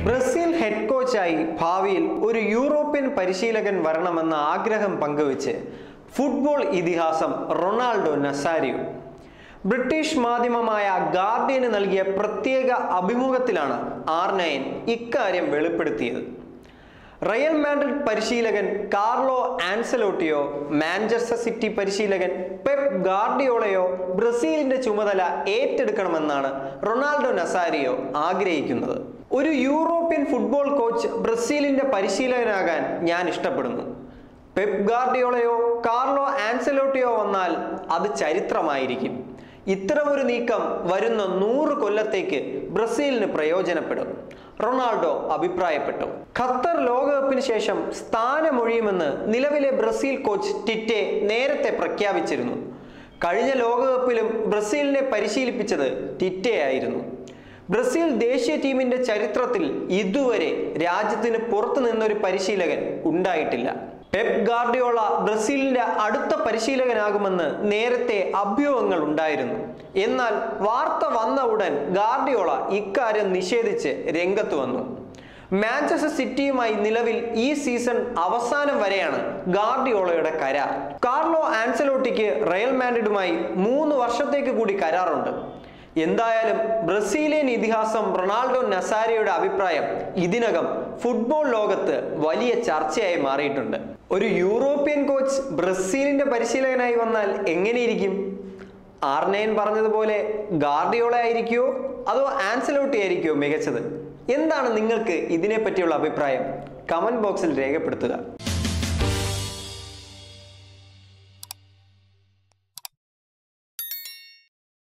Brazil head കോച്ചായി ഭാവിയിൽ ഒരു European പരിശീലകൻ വരണമെന്ന ആഗ്രഹം പങ്കുവെച്ച് ഫുട്ബോൾ ഇതിഹാസം റൊണാൾഡോ നസാരിയോ ബ്രിട്ടീഷ് മാധ്യമമായ ഗാർഡിയന് നൽകിയ പ്രത്യേക അഭിമുഖത്തിലാണ് R9 ഇക്കാര്യം വെളിപ്പെടുത്തിയത്. റയൽ മാഡ്രിഡ് പരിശീലകൻ കാർലോ ആൻസലോട്ടിയോ മാഞ്ചസ്റ്റർ സിറ്റി പരിശീലകൻ പെപ് ഗാർഡിയോളയോ ബ്രസീലിന്റെ ചുമതല ഏറ്റെടുക്കണമെന്നാണ് റൊണാൾഡോ നസാരിയോ ആഗ്രഹിക്കുന്നത്. ഒരു യൂറോപ്യൻ ഫുട്ബോൾ കോച്ച് ബ്രസീലിന്റെ പരിശീലകനാകാൻ ഞാൻ ഇഷ്ടപ്പെടുന്നു. പെപ് ഗാർഡിയോളയോ കാർലോ ആൻസലോട്ടിയോ വന്നാൽ അത് ചരിത്രമായിരിക്കും. ഇത്തരമൊരു നീക്കം വരുന്ന 100 കൊല്ലത്തേക്ക് ബ്രസീലിന് പ്രയോജനപ്പെടും, റൊണാൾഡോ അഭിപ്രായപ്പെട്ടു. ഖത്തർ ലോകകപ്പിന് ശേഷം സ്ഥാനമൊഴിയുമെന്ന് നിലവിലെ ബ്രസീൽ കോച്ച് ടിറ്റെ നേരത്തെ പ്രഖ്യാപിച്ചിരുന്നു. കഴിഞ്ഞ ലോകകപ്പിലും ബ്രസീലിനെ പരിശീലിപ്പിച്ചത് ടിറ്റെ ആയിരുന്നു. ബ്രസീൽ ദേശീയ ടീമിന്റെ ചരിത്രത്തിൽ ഇതുവരെ രാജ്യത്തിന് പുറത്തു നിന്നൊരു പരിശീലകൻ ഉണ്ടായിട്ടില്ല. പെപ് ഗാർഡിയോള ബ്രസീലിന്റെ അടുത്ത പരിശീലകനാകുമെന്ന് നേരത്തെ അഭ്യൂഹങ്ങൾ ഉണ്ടായിരുന്നു. എന്നാൽ വാർത്ത വന്ന ഉടൻ ഗാർഡിയോള ഇക്കാര്യം നിഷേധിച്ച് രംഗത്ത് വന്നു. മാഞ്ചസ്റ്റർ സിറ്റിയുമായി നിലവിൽ ഈ സീസൺ അവസാനം വരെയാണ് ഗാർഡിയോളയുടെ കരാർ. കാർലോ ആൻസലോട്ടിക്ക് റയൽ മാഡ്രിഡുമായി 3 വർഷത്തേക്ക് കൂടി കരാറുണ്ട്. എന്തായാലും ബ്രസീലിയൻ ഇതിഹാസം റൊണാൾഡോ നസാരിയോയുടെ അഭിപ്രായം ഇതിനകം ഫുട്ബോൾ ലോകത്ത് വലിയ ചർച്ചയായി മാറിയിട്ടുണ്ട്. ഒരു യൂറോപ്യൻ കോച്ച് ബ്രസീലിന്റെ പരിശീലകനായി വന്നാൽ എങ്ങനെയിരിക്കും? R9 പറഞ്ഞതുപോലെ ഗാർഡിയോള ആയിരിക്കുമോ അതോ ആൻസലോട്ടി ആയിരിക്കുമോ മികച്ചത്? എന്താണ് നിങ്ങൾക്ക് ഇതിനെപ്പറ്റിയുള്ള അഭിപ്രായം? കമന്റ് ബോക്സിൽ രേഖപ്പെടുത്തുക.